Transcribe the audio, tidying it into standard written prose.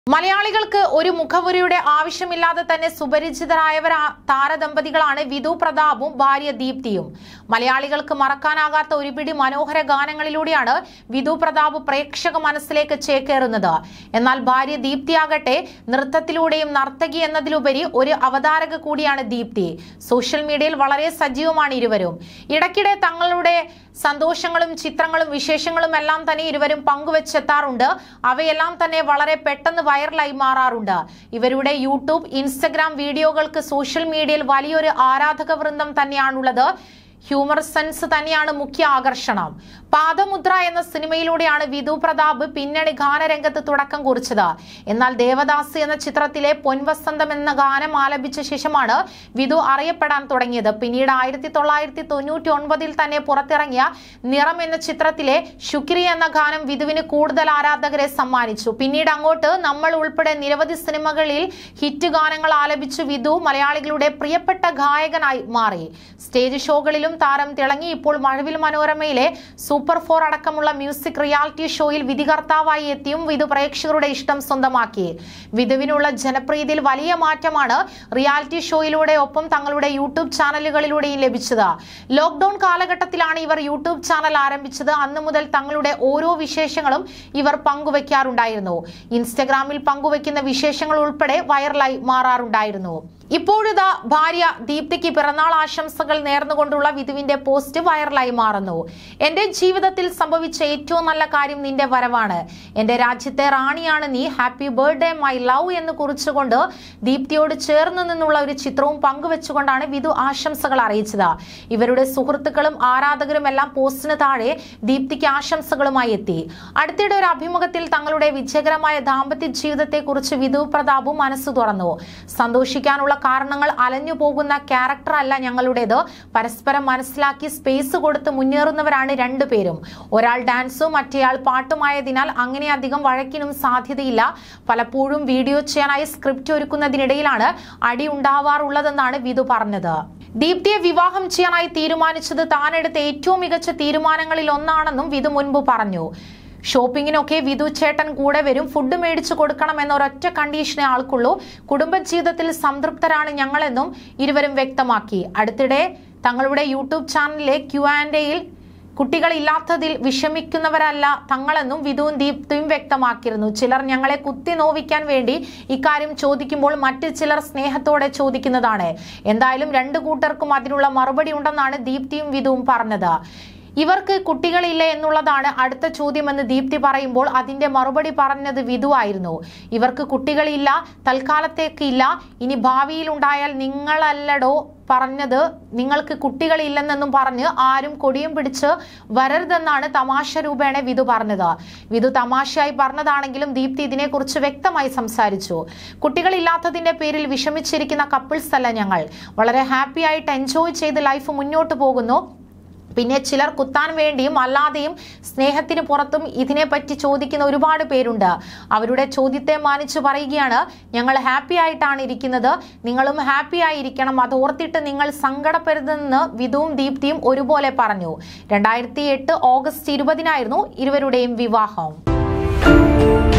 മലയാളികൾക്ക് ഒരു മുഖവുരയുടെ ആവശ്യമില്ലാതെ തന്നെ സുപരിചിതരായവർ താരദമ്പതികളാണ് വിധുപ്രതാപും ഭാര്യ ദീപ്തിയും. മലയാളികൾക്ക് മറക്കാനാകാത്ത ഒരുപിടി മനോഹര ഗാനങ്ങളിലൂടെയാണ് വിധുപ്രതാപ് പ്രേക്ഷക മനസ്സിലേക്ക് ചേക്കേറുന്നത്. എന്നാൽ ഭാര്യ ദീപ്തിയാകട്ടെ നൃത്തത്തിലൂടെയും നർത്തകി എന്നതിലുപരി ഒരു അവതാരക കൂടിയാണ് ദീപ്തി. സോഷ്യൽ മീഡിയയിൽ വളരെ സജീവമാണ് ഇരുവരും. ഇടയ്ക്കിടെ തങ്ങളുടെ സന്തോഷങ്ങളും ചിത്രങ്ങളും വിശേഷങ്ങളും എല്ലാം തന്നെ ഇരുവരും പങ്കുവെച്ചെത്താറുണ്ട്. അവയെല്ലാം തന്നെ വളരെ പെട്ടെന്ന് വൈറലായി മാറാറുണ്ട്. ഇവരുടെ യൂട്യൂബ്, ഇൻസ്റ്റഗ്രാം വീഡിയോകൾക്ക് സോഷ്യൽ മീഡിയയിൽ വലിയൊരു ആരാധക വൃന്ദം തന്നെയാണുള്ളത്. ഹ്യൂമർ സെൻസ് തന്നെയാണ് മുഖ്യ ആകർഷണം. പാദമുദ്ര എന്ന സിനിമയിലൂടെയാണ് വിധുപ്രതാപ് പിന്നണി ഗാനരംഗത്ത് തുടക്കം കുറിച്ചത്. എന്നാൽ ദേവദാസ് എന്ന ചിത്രത്തിലെ പൊൻവസന്തം എന്ന ഗാനം ആലപിച്ച ശേഷമാണ് വിധു അറിയപ്പെടാൻ തുടങ്ങിയത്. പിന്നീട് 1999 തന്നെ പുറത്തിറങ്ങിയ നിറം എന്ന ചിത്രത്തിലെ ശുക്രി എന്ന ഗാനം വിധുവിന് കൂടുതൽ ആരാധകരെ സമ്മാനിച്ചു. പിന്നീട് അങ്ങോട്ട് നമ്മൾ ഉൾപ്പെടെ നിരവധി സിനിമകളിൽ ഹിറ്റ് ഗാനങ്ങൾ ആലപിച്ചു വിധു മലയാളികളുടെ പ്രിയപ്പെട്ട ഗായകനായി മാറി. സ്റ്റേജ് ഷോകളിലും താരം തിളങ്ങി. ഇപ്പോൾ മഴവിൽ മനോരമയിലെ സൂപ്പർ 4 അടക്കമുള്ള മ്യൂസിക് റിയാലിറ്റി ഷോയിൽ വിധികർത്താവായി എത്തിയും വിധു പ്രേക്ഷകരുടെ ഇഷ്ടം സ്വന്തമാക്കി. വിധുവിനുള്ള ജനപ്രീതിയിൽ വലിയ മാറ്റമാണ് റിയാലിറ്റി ഷോയിലൂടെ ഒപ്പം തങ്ങളുടെ യൂട്യൂബ് ചാനലുകളിലൂടെയും ലഭിച്ചത്. ലോക്ക്ഡൌൺ കാലഘട്ടത്തിലാണ് ഇവർ യൂട്യൂബ് ചാനൽ ആരംഭിച്ചത്. അന്നു മുതൽ തങ്ങളുടെ ഓരോ വിശേഷങ്ങളും ഇവർ പങ്കുവയ്ക്കാറുണ്ടായിരുന്നു. ഇൻസ്റ്റഗ്രാമിൽ പങ്കുവയ്ക്കുന്ന വിശേഷങ്ങൾ ഉൾപ്പെടെ വൈറലായി മാറാറുണ്ടായിരുന്നു. ഇപ്പോഴിതാ ഭാര്യ ദീപ്തിക്ക് പിറന്നാൾ ആശംസകൾ നേർന്നുകൊണ്ടുള്ള വിധുവിന്റെ പോസ്റ്റ് വൈറലായി മാറുന്നു. എന്റെ ജീവിതത്തിൽ സംഭവിച്ച ഏറ്റവും നല്ല കാര്യം നിന്റെ വരവാണ്. എന്റെ രാജ്യത്തെ റാണിയാണ് നീ. ഹാപ്പി ബർത്ത്ഡേ മൈ ലവ് എന്ന് കുറിച്ചുകൊണ്ട് ദീപ്തിയോട് ചേർന്ന് നിന്നുള്ള ഒരു ചിത്രവും പങ്കുവെച്ചുകൊണ്ടാണ് വിധു ആശംസകൾ അറിയിച്ചത്. ഇവരുടെ സുഹൃത്തുക്കളും ആരാധകരും എല്ലാം പോസ്റ്റിന് താഴെ ദീപ്തിക്ക് ആശംസകളുമായി എത്തി. അടുത്തിടെ ഒരു അഭിമുഖത്തിൽ തങ്ങളുടെ വിജയകരമായ ദാമ്പത്യ ജീവിതത്തെ കുറിച്ച് വിധുപ്രതാപും മനസ്സ് തുറന്നു. സന്തോഷിക്കാനുള്ള കാരണങ്ങൾ അലഞ്ഞു പോകുന്ന ക്യാരക്ടർ അല്ല ഞങ്ങളുടേത്. പരസ്പരം മനസ്സിലാക്കി സ്പേസ് കൊടുത്ത് മുന്നേറുന്നവരാണ് രണ്ടുപേരും. ഒരാൾ ഡാൻസും മറ്റേയാൾ പാട്ടുമായതിനാൽ അങ്ങനെ അധികം വഴക്കിനും സാധ്യതയില്ല. പലപ്പോഴും വീഡിയോ ചെയ്യാനായി സ്ക്രിപ്റ്റ് ഒരുക്കുന്നതിനിടയിലാണ് അടി ഉണ്ടാവാറുള്ളതെന്നാണ് വിധു പറഞ്ഞത്. ദീപ്തിയെ വിവാഹം ചെയ്യാനായി തീരുമാനിച്ചത് താനെടുത്ത ഏറ്റവും മികച്ച തീരുമാനങ്ങളിൽ ഒന്നാണെന്നും വിധു മുൻപ് പറഞ്ഞു. ഷോപ്പിങ്ങിനൊക്കെ വിധു ചേട്ടൻ കൂടെ വരും. ഫുഡ് മേടിച്ചു കൊടുക്കണം എന്നൊരൊറ്റ കണ്ടീഷനേ ആൾക്കുള്ളൂ. കുടുംബജീവിതത്തിൽ സംതൃപ്തരാണ് ഞങ്ങളെന്നും ഇരുവരും വ്യക്തമാക്കി. അടുത്തിടെ തങ്ങളുടെ യൂട്യൂബ് ചാനലിലെ Q&Aയിൽ കുട്ടികളില്ലാത്തതിൽ വിഷമിക്കുന്നവരല്ല തങ്ങളെന്നും വിധുവും ദീപ്തിയും വ്യക്തമാക്കിയിരുന്നു. ചിലർ ഞങ്ങളെ കുത്തി നോവിക്കാൻ വേണ്ടി ഇക്കാര്യം ചോദിക്കുമ്പോൾ മറ്റു ചിലർ സ്നേഹത്തോടെ ചോദിക്കുന്നതാണ്. എന്തായാലും രണ്ടു കൂട്ടർക്കും അതിനുള്ള മറുപടി ഉണ്ടെന്നാണ് ദീപ്തിയും വിധുവും പറഞ്ഞത്. ഇവർക്ക് കുട്ടികളില്ല എന്നുള്ളതാണ് അടുത്ത ചോദ്യമെന്ന് ദീപ്തി പറയുമ്പോൾ അതിന്റെ മറുപടി പറഞ്ഞത് വിധു ആയിരുന്നു. ഇവർക്ക് കുട്ടികളില്ല, തൽക്കാലത്തേക്ക് ഇല്ല. ഇനി ഭാവിയിൽ ഉണ്ടായാൽ നിങ്ങളല്ലടോ പറഞ്ഞത്, നിങ്ങൾക്ക് കുട്ടികളില്ലെന്നും പറഞ്ഞ് ആരും കൊടിയും പിടിച്ച് വരരുതെന്നാണ് തമാശ രൂപേണ വിധു പറഞ്ഞത്. വിധു തമാശയായി പറഞ്ഞതാണെങ്കിലും ദീപ്തി ഇതിനെക്കുറിച്ച് വ്യക്തമായി സംസാരിച്ചു. കുട്ടികളില്ലാത്തതിന്റെ പേരിൽ വിഷമിച്ചിരിക്കുന്ന കപ്പിൾസ് അല്ല ഞങ്ങൾ. വളരെ ഹാപ്പി ആയിട്ട് എൻജോയ് ചെയ്ത് ലൈഫ് മുന്നോട്ട് പോകുന്നു. പിന്നെ ചിലർ കുത്താൻ വേണ്ടിയും അല്ലാതെയും സ്നേഹത്തിന് പുറത്തും ഇതിനെപ്പറ്റി ചോദിക്കുന്ന ഒരുപാട് പേരുണ്ട്. അവരുടെ ചോദ്യത്തെ മാനിച്ചു പറയുകയാണ്, ഞങ്ങൾ ഹാപ്പി ആയിട്ടാണ് ഇരിക്കുന്നത്. നിങ്ങളും ഹാപ്പി ആയിരിക്കണം. അത് ഓർത്തിട്ട് നിങ്ങൾ സങ്കടപ്പെടരുതെന്ന് വിധുവും ദീപ്തിയും ഒരുപോലെ പറഞ്ഞു. 2008 ഓഗസ്റ്റ് 20 ഇരുവരുടെയും വിവാഹം.